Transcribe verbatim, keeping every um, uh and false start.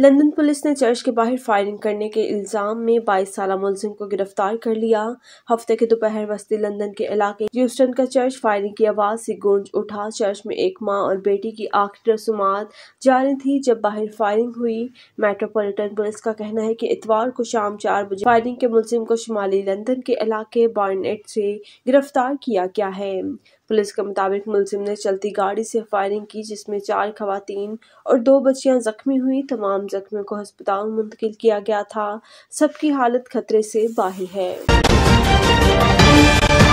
London police ने church के बाहर फायरिंग करने के इल्जाम में बाईस साला मुलजिम को गिरफ्तार कर लिया। हफ्ते के दोपहर वस्ती लंदन के इलाके ह्यूस्टन का चर्च फायरिंग की आवाज से गूंज उठा। चर्च में एक मां और बेटी की आखिरी रसूमात जारी थी जब बाहर फायरिंग हुई। मेट्रोपॉलिटन पुलिस का कहना है कि इतवार को शाम चार बजे फायरिंग के मुलजिम को शुमाली लंदन के इलाके बार्नेट से गिरफ्तार किया गया है। पुलिस के मुताबिक मुलजिम ने चलती गाड़ी से फायरिंग की जिसमें चार खवातीन और दो बच्चियां जख्मी हुई। तमाम जख्मियों को अस्पताल मुंतकिल किया गया था। सबकी हालत खतरे से बाहर है।